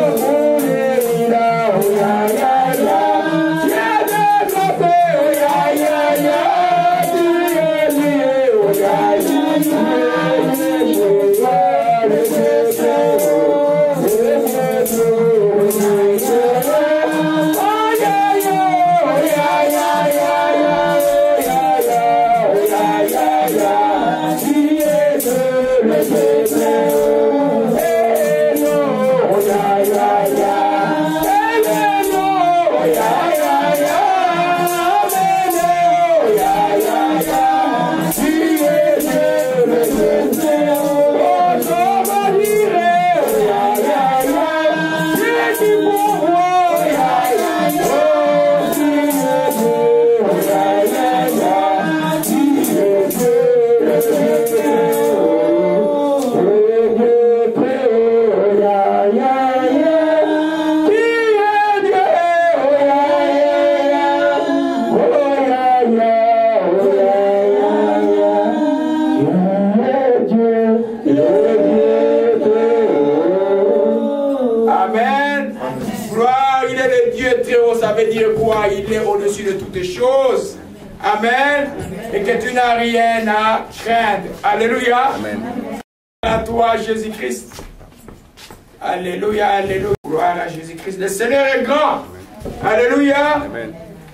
Il est au-dessus de toutes choses. Amen. Et que tu n'as rien à craindre. Alléluia. Amen. À toi, Jésus-Christ. Alléluia, alléluia. Gloire à Jésus-Christ. Le Seigneur est grand. Alléluia. Amen.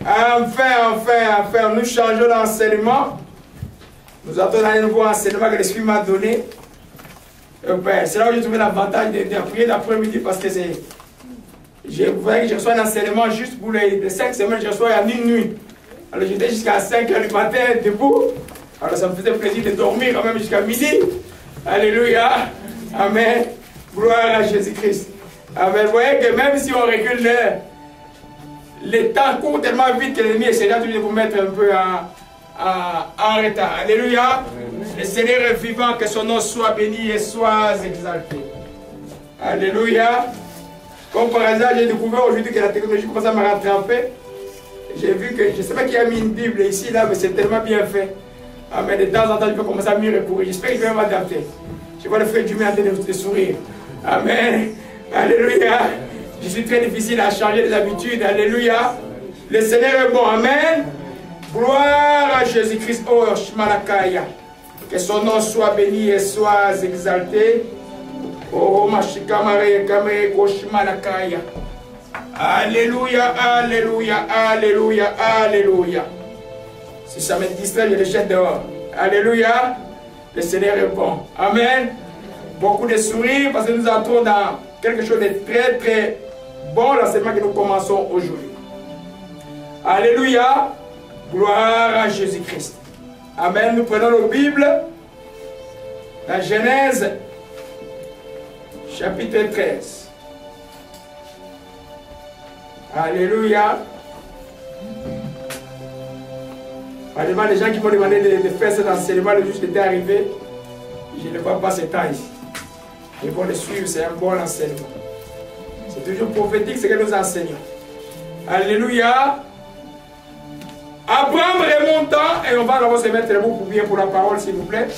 Enfin, nous changeons d'enseignement. Nous attendons un nouveau enseignement que l'Esprit m'a donné. C'est là où j'ai trouvé l'avantage de prier l'après-midi parce que c'est... Vous voyez que je reçois un enseignement juste pour les 5 semaines, je reçois à minuit. Alors j'étais jusqu'à 5 h du matin debout. Alors ça me faisait plaisir de dormir quand même jusqu'à midi. Alléluia. Amen. Gloire à Jésus-Christ. Amen. Vous voyez que même si on recule les temps courent tellement vite que l'ennemi essaiera toujours de vous mettre un peu en retard. Alléluia. Le Seigneur est vivant, que son nom soit béni et soit exalté. Alléluia. Comme par hasard, j'ai découvert aujourd'hui que la technologie commence à me rattraper. J'ai vu que, je ne sais pas qui a mis une Bible ici, là, mais c'est tellement bien fait. Ah, mais de temps en temps, je peux commencer à m'y recourir. J'espère que je vais m'adapter. Je vois le frère Dumé en train de sourire. Amen. Alléluia. Je suis très difficile à changer des habitudes. Alléluia. Le Seigneur est bon. Amen. Gloire à Jésus-Christ. Oh, Shmalakaya. Que son nom soit béni et soit exalté. Oh, Mashikamare Kamere Koshmanakaya. Alléluia, alléluia, alléluia, alléluia. Si ça me distrait, je le jette dehors. Alléluia. Le Seigneur est bon. Amen. Beaucoup de sourires parce que nous entrons dans quelque chose de très très bon, l'enseignement que nous commençons aujourd'hui. Alléluia. Gloire à Jésus-Christ. Amen. Nous prenons la Bible. La Genèse. Chapitre 13. Alléluia. Vraiment, les gens qui m'ont demandé de faire cet enseignement le jour où j'étais arrivé, je ne vois pas ce temps ici. Ils vont le suivre, c'est un bon enseignement. C'est toujours prophétique ce que nous enseignons. Alléluia. Abraham remontant, et on va d'abord se mettre debout pour bien pour la parole, s'il vous plaît.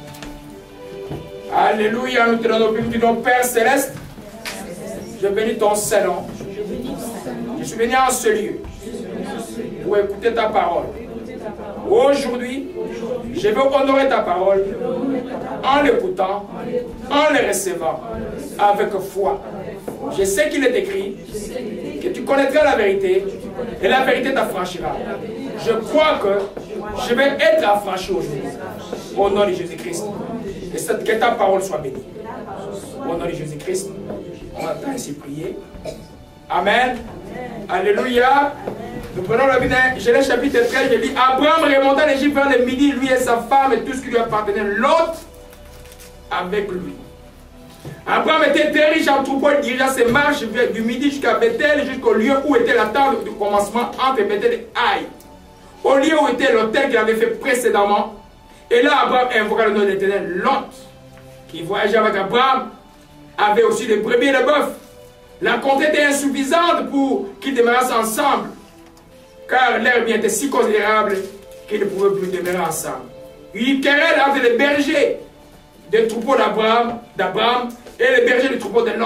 Alléluia, nous te donnons nos Père Céleste. Je bénis ton Saint-Nom. Je suis venu en ce lieu pour écouter ta parole. Aujourd'hui, je veux honorer ta parole en l'écoutant, en le recevant avec foi. Je sais qu'il est écrit que tu connaîtras la vérité et la vérité t'affranchira. Je crois que je vais être affranchi aujourd'hui. Au nom de Jésus-Christ. Et que ta parole soit bénie. Au nom de Jésus-Christ, on va ainsi prier. Amen. Alléluia. Nous prenons le Genèse chapitre 13, je lis Abraham remonta l'Égypte vers le midi, lui et sa femme et tout ce qui lui appartenait, Lot avec lui. Abraham était très riche en troupeaux, il dirigea ses marches du midi jusqu'à Bethel, jusqu'au lieu où était la tente du commencement entre Bethel et Haï, au lieu où était l'autel qu'il avait fait précédemment. Et là, Abraham invoqua le nom de l'Éternel. Lot, qui voyageait avec Abraham, avait aussi des brebis et des bœufs. La contrée était insuffisante pour qu'ils demeurassent ensemble, car l'herbe était si considérable qu'ils ne pouvaient plus demeurer ensemble. Il y eut querelle entre les bergers des troupeaux d'Abraham et les bergers du troupeau de Lot.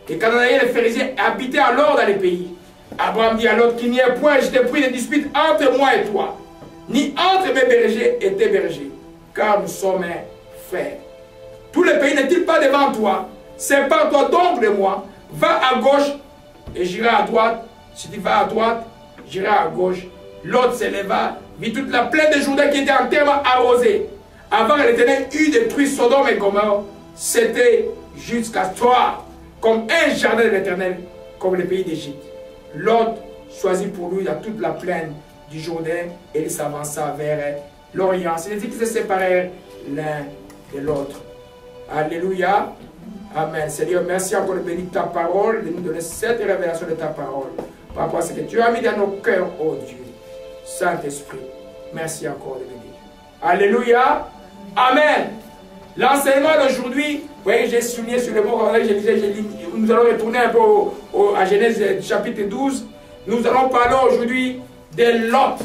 Les Cananéens et les Phérésiens habitaient alors dans les pays. Abraham dit à Lot qu'il n'y ait point, je t'ai pris de dispute entre moi et toi, ni entre mes bergers et tes bergers, car nous sommes frères. Tous les pays n'est-il pas devant toi? Sépare-toi donc de moi. Va à gauche et j'irai à droite. Si tu vas à droite, j'irai à gauche. L'autre s'éleva, vit toute la plaine de Jourdain qui était entièrement arrosée. Avant que l'Éternel eût détruit Sodome et Gomorrhe, c'était jusqu'à toi, comme un jardin de l'Éternel, comme le pays d'Égypte. Lot choisit pour lui dans toute la plaine du Jourdain et il s'avança vers l'Orient. C'est-à-dire qu'ils se séparèrent l'un de l'autre. Alléluia. Amen. Seigneur, merci encore de bénir ta parole, de nous donner cette révélation de ta parole. Par rapport à ce que tu as mis dans nos cœurs, oh Dieu. Saint-Esprit, merci encore de bénir. Alléluia. Amen. L'enseignement d'aujourd'hui, vous voyez, j'ai souligné sur le mot, nous allons retourner un peu à Genèse chapitre 12. Nous allons parler aujourd'hui de Lot.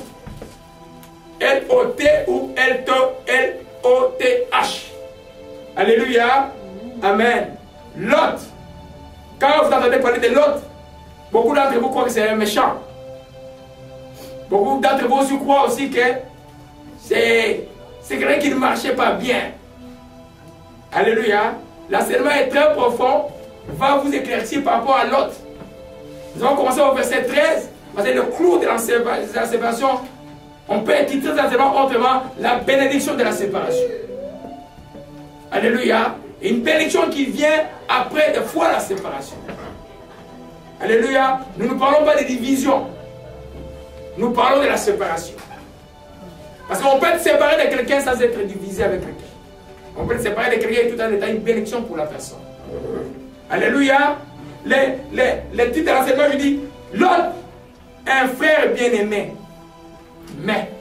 L-O-T ou L-O-T-H. Alléluia. Amen. Lot. Quand vous entendez parler de Lot, beaucoup d'entre vous croient que c'est un méchant. Beaucoup d'entre vous aussi croient aussi que c'est quelqu'un qui ne marchait pas bien. Alléluia. L'enseignement est très profond. Va vous éclaircir par rapport à Lot. Nous allons commencer au verset 13. Parce que le clou de la séparation, on peut intituler l'enseignement autrement la bénédiction de la séparation. Alléluia. Une bénédiction qui vient après des fois la séparation. Alléluia. Nous ne parlons pas de division. Nous parlons de la séparation. Parce qu'on peut être séparé de quelqu'un sans être divisé avec quelqu'un. On peut être séparé de quelqu'un tout en étant une bénédiction pour la personne. Alléluia. Le titre de l'enseignement, je dis, Lot, un frère bien-aimé. Mais.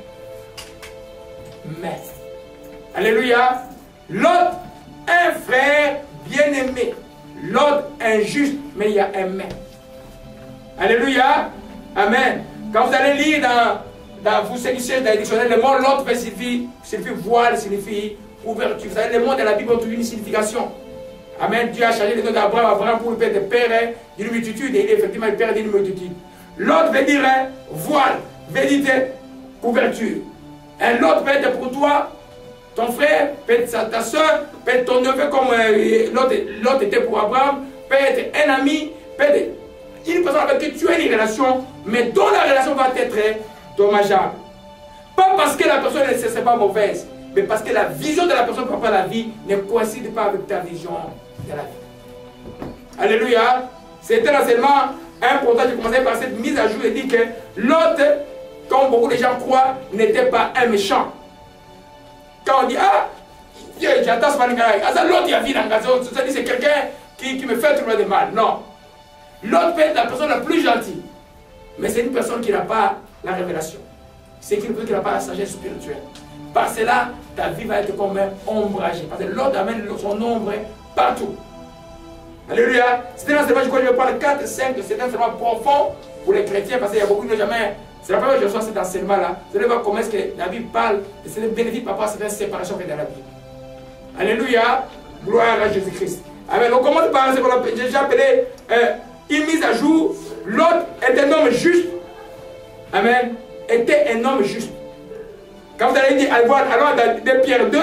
Alléluia. Lot, un frère bien-aimé. Lot, injuste, mais il y a un mais. Alléluia. Amen. Quand vous allez lire dans vous saisissez dans le dictionnaire, le mot Lot signifie voile, signifie ouverture. Vous savez, le mot de la Bible ont une signification. Amen. Dieu a changé le nom d'Abraham pour le père de père d'une multitude et il est effectivement le père d'une multitude. L'autre veut dire voile, veut dire couverture. Un autre peut être pour toi, ton frère, peut être ta soeur, peut être ton neveu comme l'autre était pour Abraham, peut être un ami, peut être une personne avec qui tu as une relation, mais dont la relation va être dommageable. Pas parce que la personne n'est pas mauvaise, mais parce que la vision de la personne par rapport à la vie ne coïncide pas avec ta vision de la vie. Alléluia. C'était l'enseignement important. J'ai commencé par cette mise à jour et dit que l'autre, comme beaucoup de gens croient, n'était pas un méchant. Quand on dit, ah, j'attends ce malgré, l'autre il a vu dans la zone, c'est quelqu'un qui me fait trouver de mal. Non. L'autre peut être la personne la plus gentille, mais c'est une personne qui n'a pas la révélation. C'est une personne qui n'a pas la sagesse spirituelle. Par cela, ta vie va être comme ombragée. Parce que l'autre amène son ombre partout. Alléluia. C'est un enseignement, je crois que je vais prendre 4, 5, c'est un enseignement profond pour les chrétiens, parce qu'il y a beaucoup qui n'ont jamais. C'est la première fois que je reçois cet enseignement-là. Vous allez voir comment est-ce que la Bible parle de ces bénéfices par rapport à cette séparation qu'il y a dans la Bible. Alléluia. Gloire à Jésus-Christ. Amen. On commence par ce que j'ai déjà appelé une mise à jour. L'autre est un homme juste. Amen. Était un homme juste. Quand vous allez dire, allons dans 2 Pierre 2.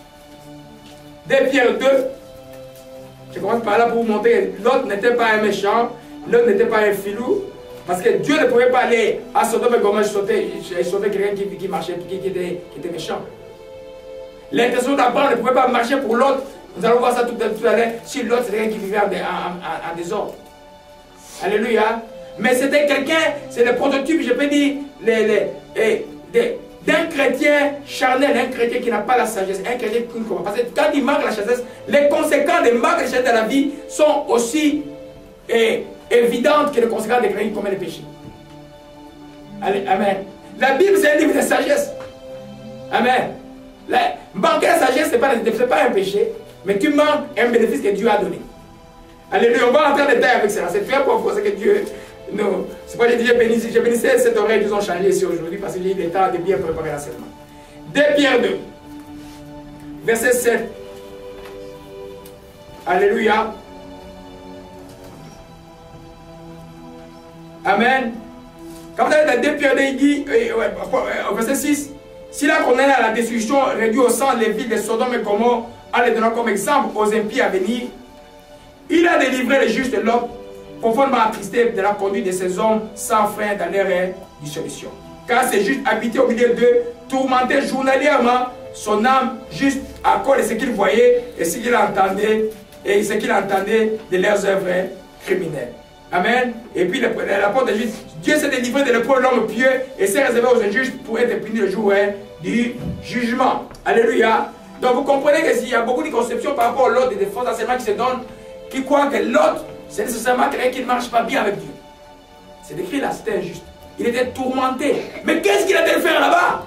2 Pierre 2. Je commence par là pour vous montrer que l'autre n'était pas un méchant. L'autre n'était pas un filou. Parce que Dieu ne pouvait pas aller à Sodome et Gomorrhe sauter quelqu'un qui marchait, qui était méchant. L'intention d'Abraham ne pouvait pas marcher pour l'autre. Nous allons voir ça tout à l'heure. Si l'autre c'est quelqu'un qui vivait en désordre. Alléluia. Mais c'était quelqu'un, c'est le prototype, je peux dire, d'un chrétien charnel, un chrétien qui n'a pas la sagesse, un chrétien qui ne comprend pas. Parce que quand il manque la sagesse, les conséquences des manques de sagesse de la vie sont aussi évidentes que les conséquences des chrétiens qui commettent les péchés. Allez, amen. La Bible, c'est un livre de sagesse. Amen. Manquer la sagesse, ce n'est pas un péché, mais tu manques un bénéfice que Dieu a donné. Alléluia. On va entrer en détail avec cela. C'est très profond ce que Dieu. Non, c'est pas que j'ai bénissé cette oreille qu'ils ont changé ici aujourd'hui parce que j'ai eu le temps de bien préparer l'enseignement. 2 Pierre 2, verset 7. Alléluia. Amen. Quand vous avez dans 2 Pierre, il dit, au verset 6, s'il a condamné à la destruction, réduit au sang les villes de Sodome et Gomorrhe, en les donnant comme exemple aux impies à venir, il a délivré les justes de Lot, profondément attristé de la conduite de ces hommes sans frein dans leur dissolution. Car ces justes habitaient au milieu d'eux, tourmentaient journalièrement son âme juste à cause de ce qu'il voyait et ce qu'il entendait, de leurs œuvres criminelles. Amen. Et puis l'apôtre de Jésus, Dieu s'est délivré de l'épreuve de l'homme pieux et s'est réservé aux injustes pour être puni le jour du jugement. Alléluia. Donc vous comprenez qu'il y a beaucoup de conceptions par rapport à l'autre, des faux enseignements qui se donnent, qui croient que l'autre, c'est nécessairement quelqu'un qui ne marche pas bien avec Dieu. C'est écrit là, c'était injuste. Il était tourmenté. Mais qu'est-ce qu'il a de faire là-bas?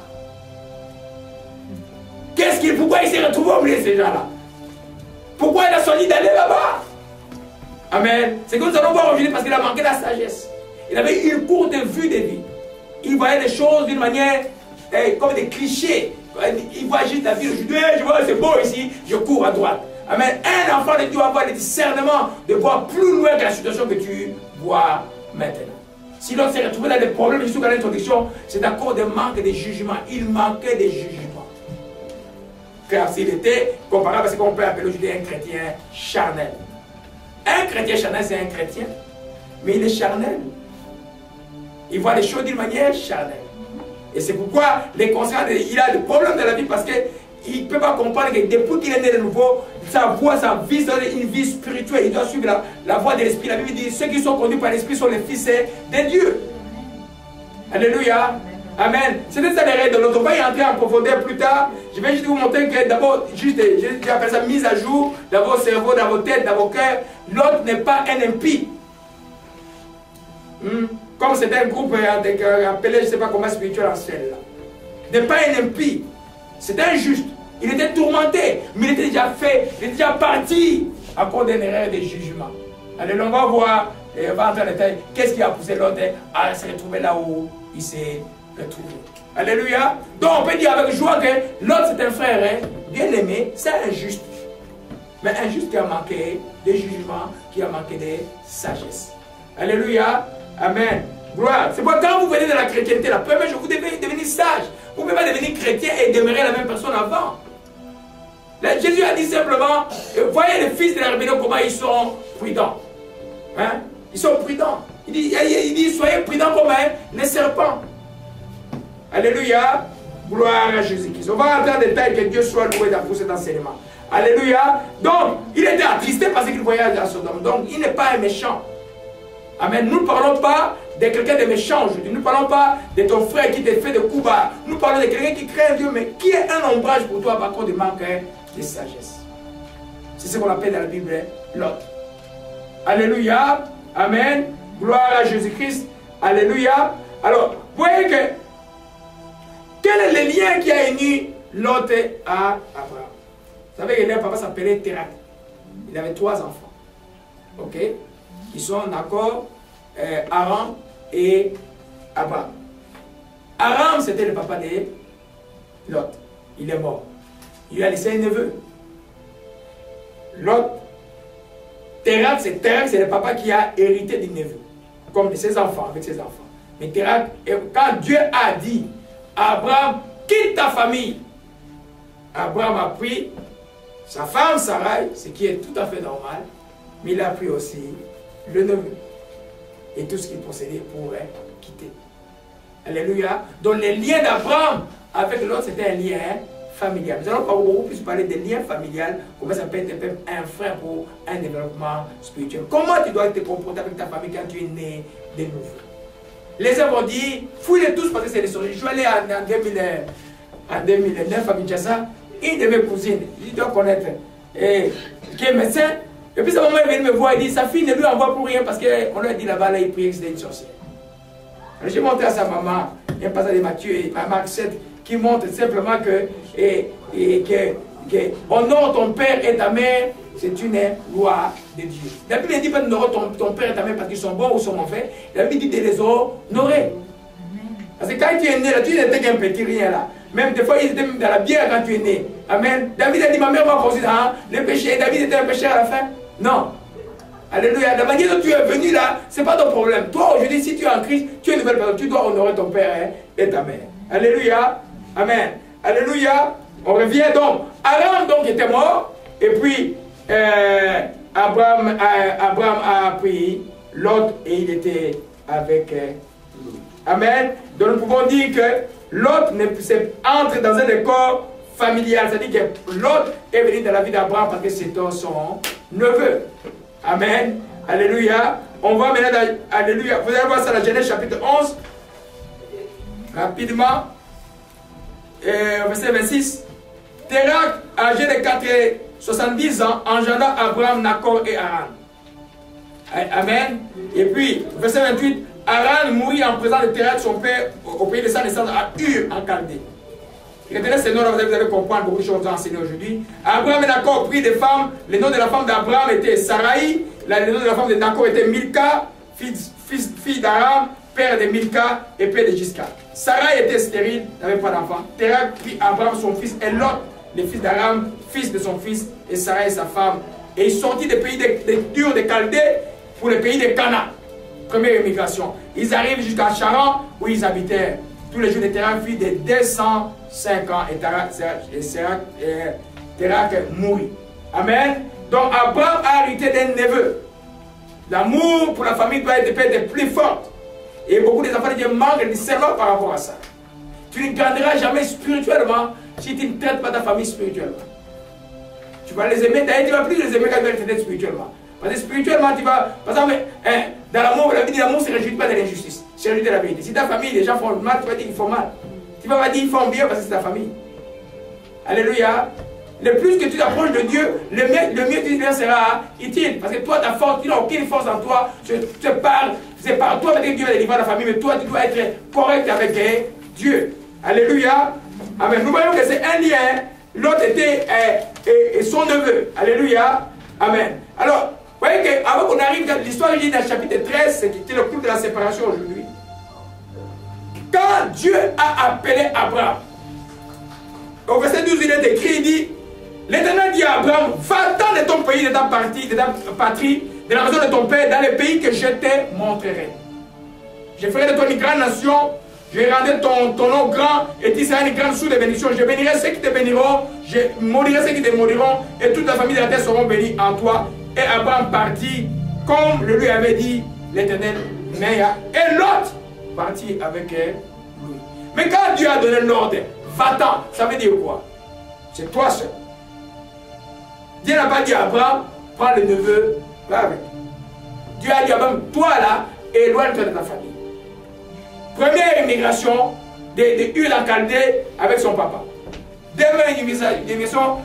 Pourquoi il s'est retrouvé au milieu de ces gens-là? Pourquoi il a choisi d'aller là-bas? Amen. C'est que nous allons voir aujourd'hui parce qu'il a manqué la sagesse. Il avait une courte vue de vie. Il voyait les choses d'une manière comme des clichés. Il voit juste la vie aujourd'hui. Je vois, c'est beau ici, je cours à droite. Amen. Un enfant de Dieu doit avoir le discernement de voir plus loin que la situation que tu vois maintenant. Si l'on s'est retrouvé dans des problèmes, je suis dans l'introduction, c'est à cause d'un manque de jugement. Il manquait de jugement. Car s'il était comparable à ce qu'on peut appeler aujourd'hui un chrétien charnel. Un chrétien charnel, c'est un chrétien, mais il est charnel. Il voit les choses d'une manière charnelle. Et c'est pourquoi les conséquences, il a des problèmes dans la vie parce qu'il ne peut pas comprendre que depuis qu'il est né de nouveau, sa voie, sa vie, c'est une vie spirituelle. Il doit suivre la voie de l'esprit. La Bible dit ceux qui sont conduits par l'esprit sont les fils de Dieu. Alléluia. Amen. C'était ça les règles de l'autre. On va y entrer en profondeur plus tard. Je vais juste vous montrer que d'abord, j'appelle ça mise à jour dans vos cerveaux, dans vos têtes, dans vos cœurs. L'autre n'est pas un impie. Comme c'était un groupe appelé, je ne sais pas comment spirituel en ciel là. Il n'est pas un impie. C'était injuste. Il était tourmenté, mais il était déjà fait, il était déjà parti à cause d'une erreur de jugement. Allez, on va voir, et on va entrer en détail, qu'est-ce qui a poussé l'autre à se retrouver là où il s'est retrouvé. Alléluia. Donc on peut dire avec joie que l'autre c'est un frère bien aimé, c'est injuste. Mais injuste qui a manqué de jugement, qui a manqué de sagesse. Alléluia. Amen. Gloire. C'est pourquoi quand vous venez de la chrétienté, la première chose, vous devez devenir sage. Vous ne pouvez pas devenir chrétien et demeurer la même personne avant. Là, Jésus a dit simplement, voyez les fils de la rébellion, comment ils sont prudents. Hein? Ils sont prudents. Il dit, soyez prudents comme les serpents. Alléluia. Gloire à Jésus-Christ. On va entrer en détail, que Dieu soit loué pour cet enseignement. Alléluia. Donc, il était attristé parce qu'il voyait à Sodome. Donc, il n'est pas un méchant. Amen. Nous ne parlons pas de quelqu'un de méchant aujourd'hui. Nous ne parlons pas de ton frère qui te fait de coups bas. Nous parlons de quelqu'un qui craint Dieu, mais qui est un ombrage pour toi par contre de manque de sagesse. C'est ce qu'on appelle dans la Bible l'autre. Alléluia. Amen. Gloire à Jésus-Christ. Alléluia. Alors, vous voyez que quel est le lien qui a uni Lot à Abraham? Vous savez que leur papa s'appelait Térak. Il avait 3 enfants. Ok? Ils sont d'accord, Aram et Abraham. Aram, c'était le papa de Lot. Il est mort. Il lui a laissé un neveu. Lot, Térak, c'est le papa qui a hérité du neveu. Comme de ses enfants, avec ses enfants. Mais Térak, quand Dieu a dit à Abraham, quitte ta famille, Abraham a pris sa femme Sarai, ce qui est tout à fait normal, mais il a pris aussi le neveu et tout ce qu'il possédait pour quitter. Alléluia. Donc les liens d'Abraham avec l'autre, c'était un lien familial. Nous allons beaucoup plus parler des liens familiales, comment ça peut être un frère pour un développement spirituel. Comment tu dois te comporter avec ta famille quand tu es né de nouveau. Les uns vont dire, fouillez tous parce que c'est des sourires. Je suis allé en 2009 à Kinshasa, une de mes cousines, je dois connaître, qui est médecin. Et puis sa maman est venue me voir et dit, sa fille ne lui envoie pour rien parce qu'on lui a dit là-bas, là, il priait que c'était une sorcière. Alors j'ai montré à sa maman, il y a un passage de Matthieu et Marc 7 qui montre simplement que honore ton père et ta mère, c'est une loi de Dieu. La Bible ne dit pas d'honorer ton père et ta mère parce qu'ils sont bons ou sont mauvais. La Bible dit de les honorer. Parce que quand tu es né, là, tu n'étais qu'un petit rien là. Même des fois, ils étaient dans la bière quand tu es né. Amen. David a dit, ma mère m'a considéré le péché. Et David était un pécheur à la fin? Non. Alléluia. La manière dont tu es venu là, ce n'est pas ton problème. Toi, aujourd'hui, si tu es en Christ, tu es une nouvelle personne. Tu dois honorer ton père et ta mère. Alléluia. Amen. Alléluia. On revient donc. Abraham donc était mort. Et puis, Abraham a pris Lot et il était avec lui. Amen. Donc nous pouvons dire que Lot entre dans un décor familial. C'est-à-dire que Lot est venu dans la vie d'Abraham parce que c'était son neveu. Amen. Alléluia. On va maintenant dans... Alléluia. Vous allez voir ça dans Genèse chapitre 11. Rapidement. Verset 26. Térak, âgé de 70 ans, engendra Abraham, Nacor et Haran. Amen. Et puis, verset 28. Haran mourut en présence de Térak, son père, au pays de sa naissance, à Ur, en Chaldée. Retenez ces noms-là, vous allez comprendre beaucoup de choses enseignées aujourd'hui. Abraham et Nacor prirent des femmes. Le nom de la femme d'Abraham était Sarai. Le nom de la femme de Nacor était Milka, fille d'Aram, père de Milka et père de Gisca. Sarai était stérile, n'avait pas d'enfant. Térak prit Abraham son fils et Lot, le fils d'Aram, fils de son fils, et Sarai sa femme. Et ils sortirent des pays d'Ur, de Chaldée, pour le pays de Canaan. Première immigration. Ils arrivent jusqu'à Charan, où ils habitaient. Tous les jours de Térak furent de 205 ans et Térak mourut. Amen. Donc Abraham a hérité d'un neveu. L'amour pour la famille doit être plus fort. Et beaucoup des enfants de Dieu manquent de discernement par rapport à ça. Tu ne grandiras jamais spirituellement si tu ne traites pas ta famille spirituellement. Tu vas les aimer, d'ailleurs tu ne vas plus les aimer quand tu vas les traiter spirituellement. Parce que spirituellement, tu vas... Par exemple, dans l'amour, la vie de l'amour ne se réjouit pas de l'injustice. C'est réjouit de la vérité. Si ta famille, les gens font mal, tu vas dire qu'ils font mal. Tu vas pas dire qu'ils font bien parce que c'est ta famille. Alléluia. Le plus que tu t'approches de Dieu, le mieux tu deviens sera utile. Parce que toi, ta force, tu n'as aucune force en toi. Je te parle, c'est par toi que Dieu va délivrer la famille, mais toi, tu dois être correct avec Dieu. Alléluia. Amen. Nous voyons que c'est un lien. L'autre était son neveu. Alléluia. Amen. Alors, vous voyez qu'avant qu'on arrive dans l'histoire dans le chapitre 13, c'est le culte de la séparation aujourd'hui. Quand Dieu a appelé Abraham, au verset 12, il est écrit, il dit, l'Éternel dit à Abraham, va-t'en de ton pays, de ta patrie, de la maison de ton père, dans le pays que je te montrerai. Je ferai de toi une grande nation, je rendrai ton nom grand, et tu seras une grande source de bénédiction. Je bénirai ceux qui te béniront, je maudirai ceux qui te maudiront, et toute la famille de la terre seront bénies en toi. Et Abraham partit, comme le lui avait dit l'Éternel. Et Lot partit avec lui. Mais quand Dieu a donné l'ordre, va-t'en, ça veut dire quoi? C'est toi seul. Dieu n'a pas dit à Abraham, prends le neveu, va avec. Dieu a dit à Abraham, toi là, éloigne-toi de ta famille. Première immigration de Ur en Chaldée avec son papa. Deuxième immigration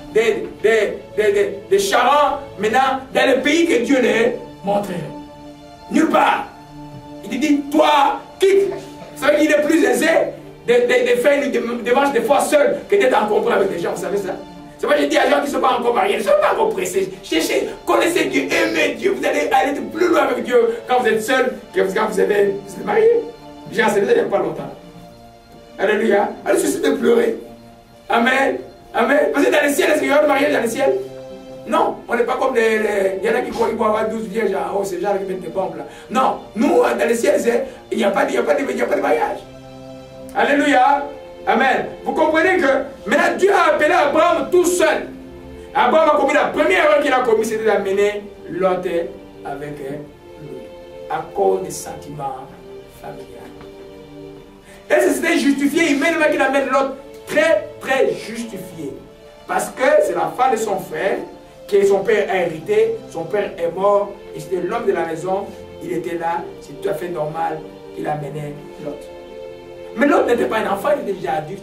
de Charan, maintenant, dans le pays que Dieu leur montrait. Nulle part. Il dit, toi, quitte. Ça veut dire qu'il est plus aisé de faire une démarche de foi seul que d'être en compagnie avec des gens, vous savez ça? C'est pourquoi je dis à gens qui ne sont pas encore mariés, ne sont pas encore pressés. Cherchez, connaissez Dieu, aimez Dieu. Vous allez aller plus loin avec Dieu quand vous êtes seul que quand vous êtes marié. J'ai enseigné ça il n'y a pas longtemps. Alléluia. Allez, cessez de pleurer. Amen. Amen. Parce que dans le ciel, est-ce qu'il y aura un mariage dans le ciel? Non, on n'est pas comme il y en a qui croient qu'il faut avoir 12 vierges. Oh, c'est genre qui mettent des bombes là. Non, nous, dans le ciel, il n'y a pas de mariage. Alléluia. Amen. Vous comprenez que maintenant Dieu a appelé Abraham tout seul. Abraham a commis la première erreur qu'il a commise, c'était d'amener Lot avec lui. À cause des sentiments familiaux. Et c'était justifié, humainement qu'il amène Lot très justifié. Parce que c'est la femme de son frère que son père a hérité, son père est mort, et c'était l'homme de la maison, il était là, c'est tout à fait normal qu'il amenait Lot. Mais Lot n'était pas un enfant, il était déjà adulte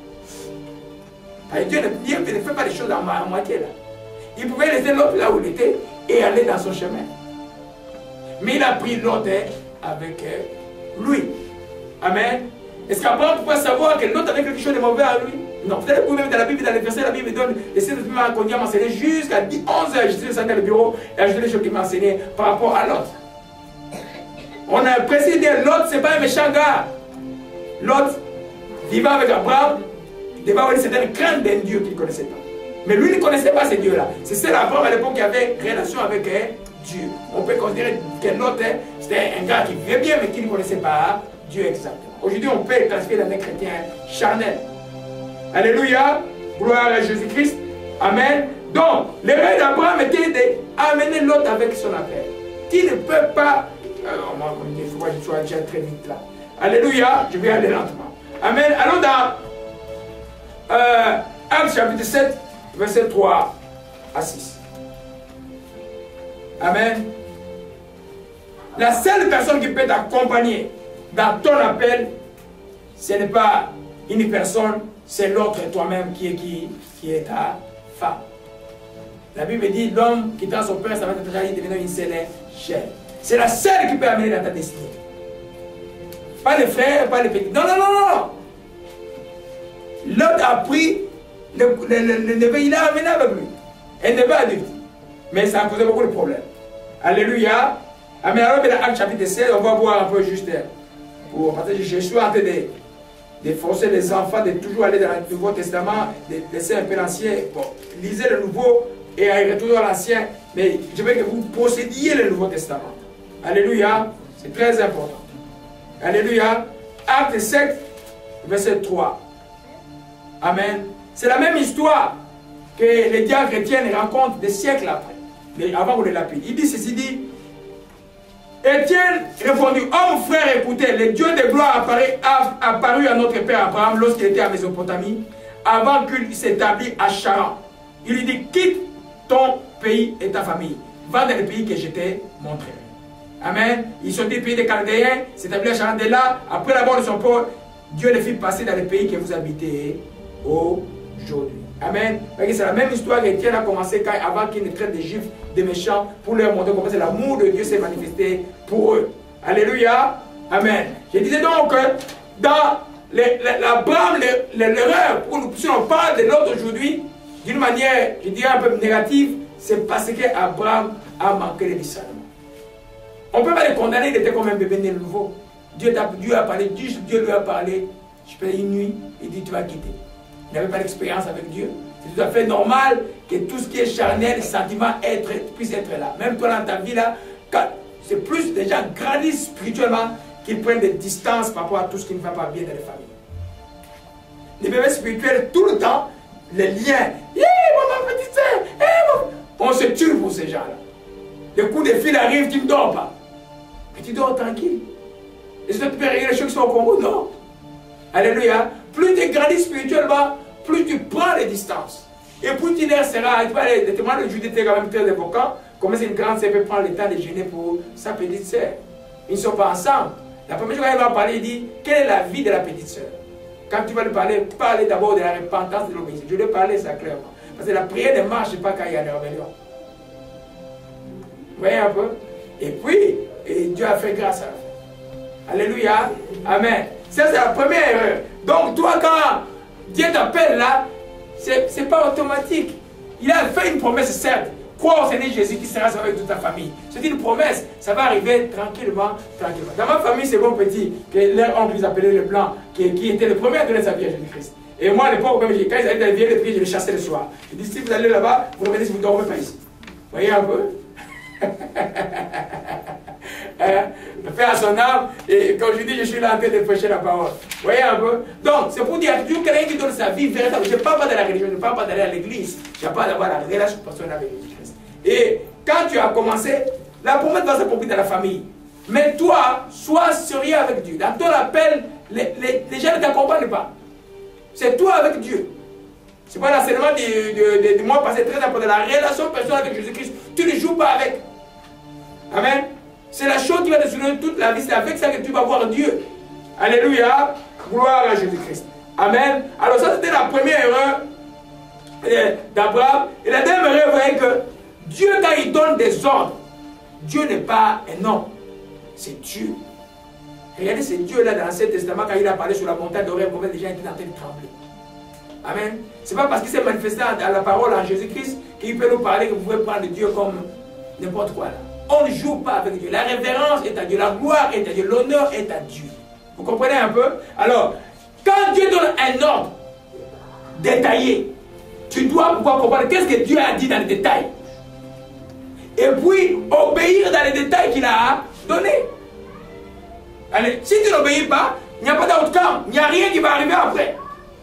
déjà. Dieu ne fait pas les choses à moitié là. Il pouvait laisser Lot là où il était et aller dans son chemin. Mais il a pris Lot avec lui. Amen. Est-ce qu'Abraham pouvait savoir que Lot avait quelque chose de mauvais à lui? Non. Vous allez même dans la Bible, dans les versets, la Bible donne les 7 qu'on dit à m'enseigner jusqu'à 11 h. Je suis dans le bureau et ajouté les choses qu'il m'a enseigné par rapport à Lot. On a précisé Lot, ce n'est pas un méchant gars. Lot, vivant avec Abraham, devait avoir une certaine crainte d'un Dieu qu'il ne connaissait pas. Mais lui ne connaissait pas ce Dieu-là. C'est seul Abraham à l'époque qui avait relation avec Dieu. On peut considérer que l'autre, c'était un gars qui vivait bien, mais qui ne connaissait pas Dieu exactement. Aujourd'hui, on peut classifier dans un chrétien charnel. Alléluia. Gloire à Jésus-Christ. Amen. Donc, l'erreur d'Abraham était d'amener l'autre avec son appel. Qui ne peut pas... il faut que je sois déjà très vite là. Alléluia. Je vais aller lentement. Amen. Allons dans Actes chapitre 7, verset 3 à 6. Amen. La seule personne qui peut t'accompagner dans ton appel, ce n'est pas une personne, c'est l'autre toi-même qui est ta femme. La Bible dit l'homme qui dans son père, ça va être devenir une seule chair. C'est la seule qui peut amener dans ta destinée. Pas les frères, pas les petits. Non, non, non, non. L'autre a pris le neveu, il a amené avec lui. Elle n'est pas adulte. Mais ça a causé beaucoup de problèmes. Alléluia. Amen. Alors, dans Actes chapitre 16, on va voir un peu juste. Parce que je suis en train de forcer les enfants de toujours aller dans le Nouveau Testament, de laisser un peu l'Ancien. Bon, lisez le Nouveau et retournez dans l'Ancien. Mais je veux que vous possédiez le Nouveau Testament. Alléluia. C'est très important. Alléluia. Acte 7, verset 3. Amen. C'est la même histoire que les diacres chrétiens rencontrent des siècles après. Mais avant qu'on les lapide. Il dit ceci, dit Étienne répondit, homme frère, écoutez, le Dieu de gloire a apparu à notre père Abraham lorsqu'il était à Mésopotamie, avant qu'il s'établisse à Charan. Il lui dit, quitte ton pays et ta famille, va dans le pays que je t'ai montré. Amen. Ils sont des pays des Chaldéens, s'établit à Charan. De là, après la mort de son père, Dieu les fit passer dans le pays que vous habitez aujourd'hui. Amen. C'est la même histoire qu'Étienne a commencé avant qu'il ne traite des Juifs des méchants pour leur montrer comment l'amour de Dieu s'est manifesté pour eux. Alléluia. Amen. Je disais donc que dans l'Abraham, l'erreur, si on parle de l'autre aujourd'hui, d'une manière, je dirais un peu négative, c'est parce qu'Abraham a manqué le discernement. On ne peut pas le condamner, il était comme un bébé né nouveau. Dieu a parlé, Dieu lui a parlé, je peux une nuit, il dit tu vas quitter. Il n'avait pas d'expérience avec Dieu. C'est tout à fait normal que tout ce qui est charnel, sentiment, puisse être là. Même toi dans ta vie là, c'est plus des gens grandissent spirituellement qu'ils prennent des distances par rapport à tout ce qui ne va pas bien dans les familles. Les bébés spirituels, tout le temps, les liens. Ma petite soeur, on se tue pour ces gens-là. Le coup de fil arrive, tu ne dors pas. Mais tu dors tranquille. Est-ce que tu peux régler les choses qui sont au Congo? Non. Alléluia. Plus tu grandis spirituellement, plus tu prends les distances. Et plus tu seras, les témoins de Judith étaient quand même très évoquants. Comment c'est une grande sœur peut prendre le temps de gêner pour sa petite sœur. Ils ne sont pas ensemble. La première chose qu'il va parler, il dit, quelle est la vie de la petite sœur? Quand tu vas lui parler, parlez d'abord de la repentance, de l'obéissance. Je vais parler ça clairement. Parce que la prière ne marche pas quand il y a des rébellions. Vous voyez un peu? Et puis, Dieu a fait grâce à la fin. Alléluia. Amen. Ça, c'est la première erreur. Donc, toi, quand Dieu t'appelle là, ce n'est pas automatique. Il a fait une promesse, certes. Crois au Seigneur Jésus qui sera avec toute ta famille. C'est une promesse. Ça va arriver tranquillement, tranquillement. Dans ma famille, c'est bon petit, que leur oncle, ils appelaient le blanc, qui était le premier à donner sa vie à Jésus-Christ. Et moi, à l'époque, quand ils allaient dans les vieilles prières, je les chassais le soir. Je dis, si vous allez là-bas, vous revenez si vous ne dormez pas ici. Vous voyez un peu? Fait à son âme, et comme je dis, je suis là en train de prêcher la parole. Vous voyez un peu? Donc, c'est pour dire, toujours quelqu'un qui donne sa vie véritable. Je ne parle pas de la religion, je ne parle pas d'aller à l'église, je parle d'avoir la relation personnelle avec Jésus-Christ. Et quand tu as commencé, la promesse va s'approprier dans la famille. Mais toi, sois sérieux avec Dieu. Dans ton appel, les gens ne t'accompagnent pas. C'est toi avec Dieu. Ce n'est pas l'enseignement de mois passé, très important. La relation personnelle avec Jésus-Christ, tu ne joues pas avec. Amen. C'est la chose qui va te soutenir toute la vie. C'est avec ça que tu vas voir Dieu. Alléluia. Gloire à Jésus-Christ. Amen. Alors ça, c'était la première erreur d'Abraham. Et la deuxième erreur, vous voyez que Dieu, quand il donne des ordres, Dieu n'est pas un homme. C'est Dieu. Regardez, c'est Dieu là dans l'Ancien Testament, quand il a parlé sur la montagne d'Oreb, combien de gens étaient en train de trembler. Amen. Ce n'est pas parce qu'il s'est manifesté à la parole en Jésus-Christ qu'il peut nous parler que vous pouvez prendre Dieu comme n'importe quoi là. On ne joue pas avec Dieu. La révérence est à Dieu. La gloire est à Dieu. L'honneur est à Dieu. Vous comprenez un peu? Alors, quand Dieu donne un ordre détaillé, tu dois pouvoir comprendre qu'est-ce que Dieu a dit dans le détail. et puis obéir dans les détails qu'il a donnés. Allez, si tu n'obéis pas, il n'y a pas d'outcome, il n'y a rien qui va arriver après.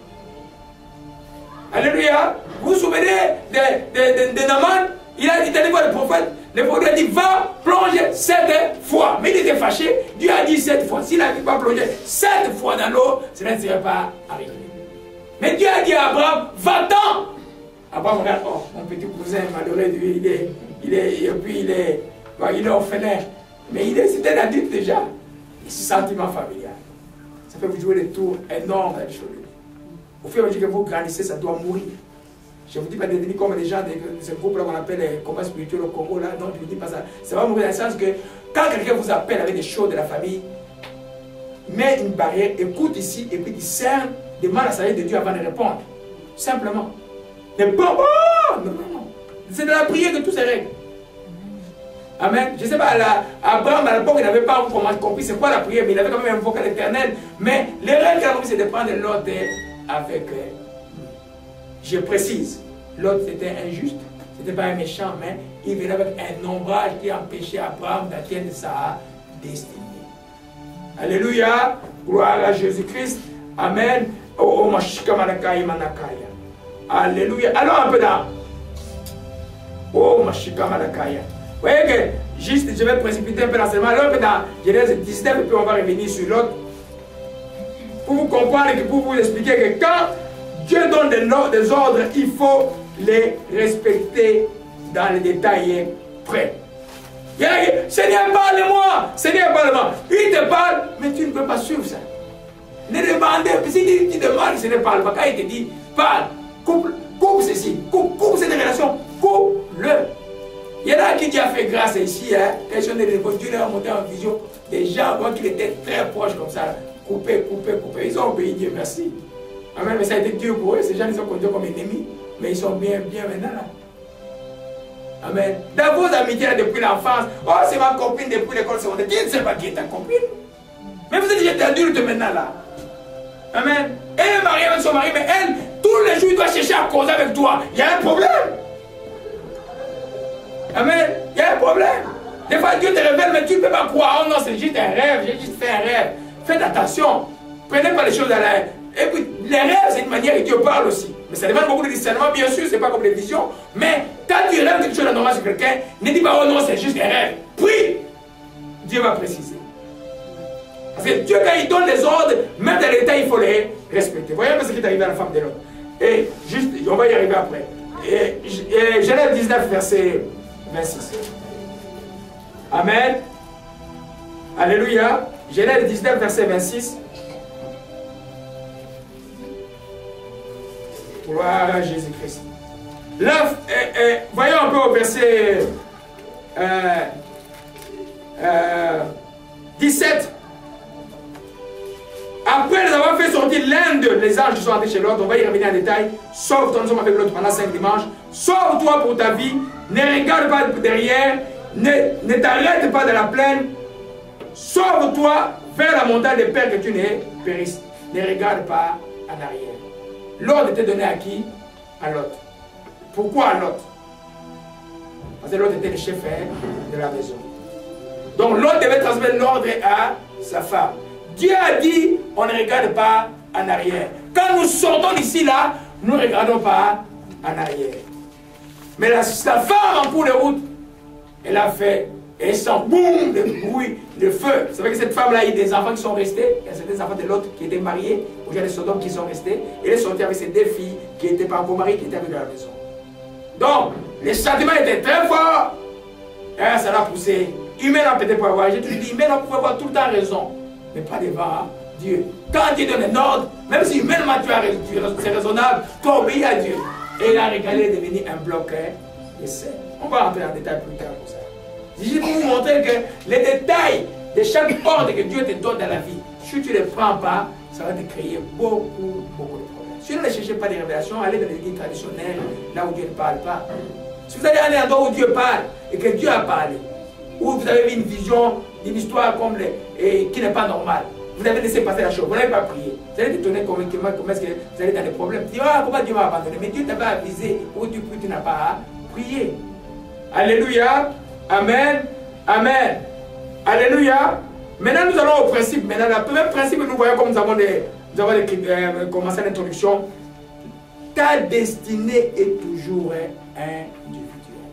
Alléluia. Vous vous souvenez de Naaman? Il a dit, allez voir le prophète a dit, va plonger 7 fois. Mais il était fâché, Dieu a dit 7 fois. S'il n'avait pas plongé 7 fois dans l'eau, cela ne serait pas arrivé. Mais Dieu a dit à Abraham, va-t'en. Abraham regarde, oh, mon petit cousin malheureux, lui, il est orphelin. Mais c'était un adulte déjà. Et ce sentiment familial, ça peut vous jouer des tours énormes dans les choses. Au fur et à mesure que vous grandissez, ça doit mourir. Je ne vous dis pas de devenir comme les gens de ce groupe-là qu'on appelle les combats spirituels au Congo. Là. Non, je ne vous dis pas ça. Ça va mourir dans le sens que quand quelqu'un vous appelle avec des choses de la famille, mets une barrière, écoute ici et puis discerne, demande la sagesse de Dieu avant de répondre. Simplement. Mais bon, non. C'est de la prière que tout se règle. Amen. Je ne sais pas, Abraham à l'époque, il n'avait pas compris c'est quoi la prière, mais il avait quand même invoqué l'Éternel. Mais l'erreur qu'il a compris, c'est de prendre l'autre avec. Je précise, l'autre c'était injuste, c'était pas un méchant, mais il venait avec un ombrage qui empêchait Abraham d'atteindre sa destinée. Alléluia, gloire à Jésus-Christ, Amen. Oh, Mashika Manakaya Manakaya. Alléluia. Allons un peu là. Oh, Mashika Manakaya. Vous voyez que, juste, je vais précipiter un peu l'enseignement. Allons un peu dans Genèse 19 et puis on va revenir sur l'autre. Pour vous comprendre et pour vous expliquer que quand Dieu donne des ordres, il faut les respecter dans les détails près. Seigneur, parle-moi. Seigneur, parle-moi. Il te parle, mais tu ne peux pas suivre ça. Ne demandez pas. Si tu demandes, Seigneur, parle pas. Quand il te dit, parle, coupe ceci, coupe cette relation, coupe-le. Il y en a qui a fait grâce ici, hein. Question de l'époque, Dieu leur a monté en vision. Des gens, moi, qui étaient très proches comme ça, couper. Ils ont obéi Dieu, merci. Amen, mais ça a été Dieu pour eux. Ces gens, ils sont considérés comme ennemis, mais ils sont bien maintenant là. Amen. Dans vos amitiés là, depuis l'enfance, oh, c'est ma copine depuis l'école secondaire. Qui ne sait pas qui est ta copine? Mais vous êtes déjà adulte maintenant là. Amen. Elle est mariée avec son mari, mais elle, tous les jours, il doit chercher à causer avec toi. Il y a un problème. Amen. Il y a un problème. Des fois, Dieu te révèle, mais tu ne peux pas croire. Oh non, c'est juste un rêve. J'ai juste fait un rêve. Faites attention. Prenez pas les choses à l'air. Et puis, les rêves, c'est une manière que Dieu parle aussi. Mais ça demande beaucoup de discernement, bien sûr, c'est pas comme les visions. Mais quand tu rêves quelque chose d'anormal sur quelqu'un, ne dis pas, oh non, c'est juste un rêve. Prie. Dieu va préciser. Parce que Dieu, quand il donne des ordres, même dans l'état, il faut les respecter. Voyez un peu ce qui est arrivé à la femme de l'homme. Et juste, on va y arriver après. Et Genèse 19, verset 26. Amen. Alléluia. Genèse 19, verset 26. Gloire à Jésus-Christ. Là, voyons un peu au verset 17. Après les avoir fait sortir l'un d'eux, les anges qui sont entrés chez l'autre, on va y revenir en détail. Sauve-toi, nous sommes avec l'autre pendant 5 dimanches. Sauve-toi pour ta vie. Ne regarde pas derrière. Ne t'arrête pas de la plaine. Sauve-toi vers la montagne des pères que tu ne périsses. Ne regarde pas en arrière. L'ordre était donné à qui? À Lot. Pourquoi à Lot? Parce que Lot était le chef de la maison. Donc Lot devait transmettre l'ordre à sa femme. Dieu a dit, on ne regarde pas en arrière. Quand nous sortons d'ici là, nous ne regardons pas en arrière. Mais la femme en cours de route, elle a fait, et sans boum, le bruit, le feu. C'est vrai que cette femme-là, il y a des enfants qui sont restés. Il y a des enfants de l'autre qui étaient mariés. Il y a des sodomes qui sont restés. Et elle est sortie avec ses 2 filles qui n'étaient pas encore mariées, qui étaient avec dans la maison. Donc, les sentiments étaient très forts. Et ça l'a poussé. Humainement, peut-être pour avoir. J'ai toujours dit, humainement, pouvait avoir tout le temps raison. Mais pas devant Dieu. Quand Dieu donne un ordre, même si humainement c'est raisonnable, tu obéis à Dieu. Et il a régalé de devenir un bloc de scène. On va rentrer en détail plus tard pour ça. Je vais vous montrer que les détails de chaque ordre que Dieu te donne dans la vie, si tu ne les prends pas, ça va te créer beaucoup de problèmes. Si vous ne cherchez pas des révélations, allez dans les églises traditionnelles, là où Dieu ne parle pas. Si vous allez aller à un endroit où Dieu parle et que Dieu a parlé, où vous avez vu une vision d'une histoire comme qui n'est pas normale, vous avez laissé passer la chose, vous n'avez pas prié. Vous allez t'étonner comment est-ce que vous allez dans des problèmes. Vous dites, ah, pourquoi Dieu m'a abandonné? Mais Dieu t'avait avisé, où tu n'as pas prié. Alléluia. Amen. Amen. Alléluia. Maintenant, nous allons au principe. Maintenant, le premier principe que nous voyons, comme nous avons commencé l'introduction, ta destinée est toujours individuelle.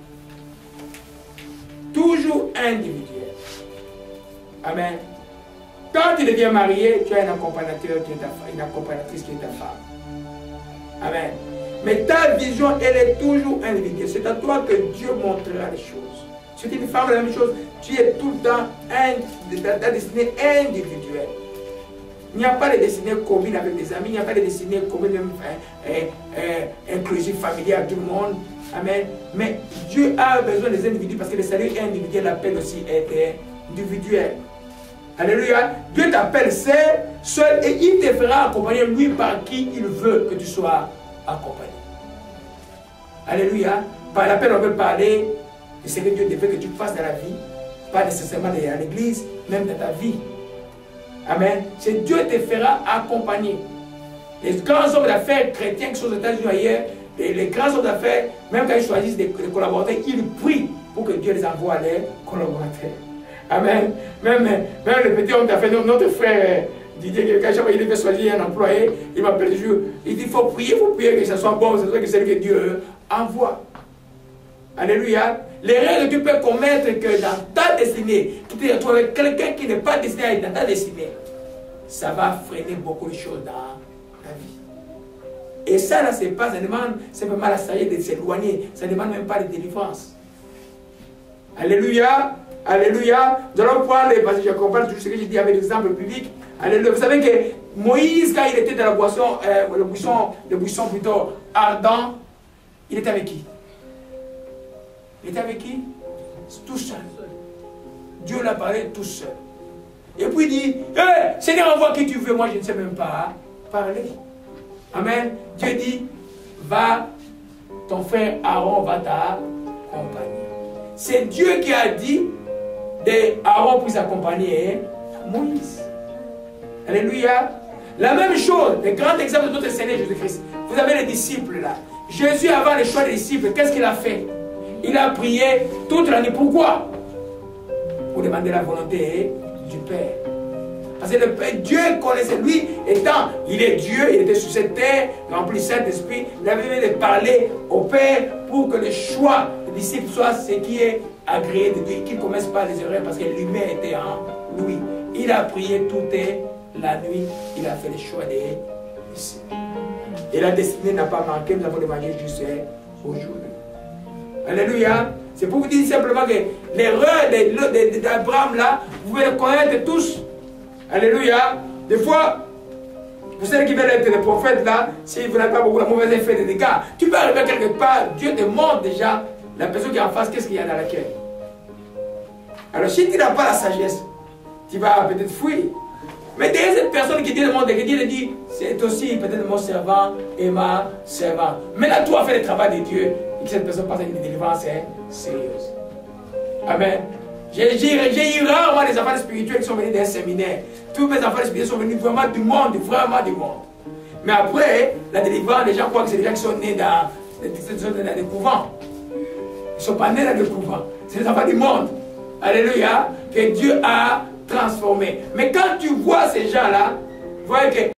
Toujours individuelle. Amen. Quand tu deviens marié, tu as un accompagnateur qui est ta femme, une accompagnatrice qui est ta femme. Amen. Mais ta vision, elle est toujours individuelle. C'est à toi que Dieu montrera les choses. Si tu es une femme, la même chose, tu es tout le temps ta destinée individuelle. Il n'y a pas de destinée commune avec des amis, il n'y a pas de destinée commune inclusive, familiale, tout le monde. Amen. Mais Dieu a besoin des individus parce que le salut individuel appelle aussi être individuel. Alléluia. Dieu t'appelle seul et il te fera accompagner lui par qui il veut que tu sois accompagné. Alléluia. Par l'appel, on veut parler de ce que Dieu te veut que tu fasses dans la vie, pas nécessairement à l'église, même dans ta vie. Amen. C'est Dieu te fera accompagner. Les grands hommes d'affaires chrétiens qui sont aux États-Unis ailleurs, les grands hommes d'affaires, même quand ils choisissent des collaborateurs, ils prient pour que Dieu les envoie à leurs collaborateurs. Amen. Même le petit homme d'affaires, notre frère Didier, quand il devait choisir un employé, il m'appelle toujours, il dit il faut prier que ça soit bon, que c'est ce que Dieu envoie. Alléluia. L'erreur que tu peux commettre que dans ta destinée, tu te retrouves avec quelqu'un qui n'est pas destiné à être dans ta destinée, ça va freiner beaucoup de choses dans ta vie. Et ça, là, c'est pas, ça demande simplement la sagesse de s'éloigner, ça ne demande même pas de délivrance. Alléluia. Alléluia. Nous allons prendre, parce que je comprends tout ce que j'ai dit avec l'exemple public. Alléluia. Vous savez que Moïse, quand il était dans la boisson, le buisson plutôt ardent, il était avec qui? Il était avec qui? Tout seul. Dieu l'a parlé tout seul. Et puis il dit, hey, Seigneur, envoie qui tu veux, moi je ne sais même pas parler. Amen. Dieu dit, va, ton frère Aaron va t'accompagner. C'est Dieu qui a dit Aaron puisse accompagner Moïse. Alléluia. La même chose, le grand exemple de notre Seigneur Jésus-Christ. Vous avez les disciples là. Jésus, avant le choix des disciples, qu'est-ce qu'il a fait? Il a prié toute la nuit. Pourquoi? Pour demander la volonté du Père. Parce que le Père, Dieu connaissait lui, étant, il est Dieu, il était sur cette terre, rempli Saint-Esprit, il avait besoin de parler au Père pour que le choix des disciples soit ce qui est agréé de Dieu, qu'il ne commence pas les erreurs parce que l'humain était en lui. Il a prié toute la nuit, il a fait le choix des disciples. Et la destinée n'a pas manqué, nous avons demandé juste aujourd'hui. Alléluia. C'est pour vous dire simplement que l'erreur d'Abraham là, vous pouvez le connaître tous. Alléluia. Des fois, vous savez qui veulent être des prophètes là, si vous n'avez pas beaucoup la mauvaise effet des dégâts, tu peux arriver quelque part, Dieu te montre déjà la personne qui est en face, qu'est-ce qu'il y a dans laquelle. Alors si tu n'as pas la sagesse, tu vas peut-être fuir. Mais derrière cette personne qui dit le monde, que Dieu te dit, c'est aussi peut-être mon servant et ma servante. Maintenant, toi, fais le travail de Dieu et que cette personne passe à une délivrance sérieuse. Amen. J'ai eu rarement des enfants spirituels qui sont venus d'un séminaire. Tous mes enfants spirituels sont venus vraiment du monde, vraiment du monde. Mais après, la délivrance, les gens croient que c'est des gens qui sont nés dans des couvents. Ils ne sont pas nés dans des couvents. C'est les enfants du monde. Alléluia. Que Dieu a transformé. Mais quand tu vois ces gens-là, vous voyez que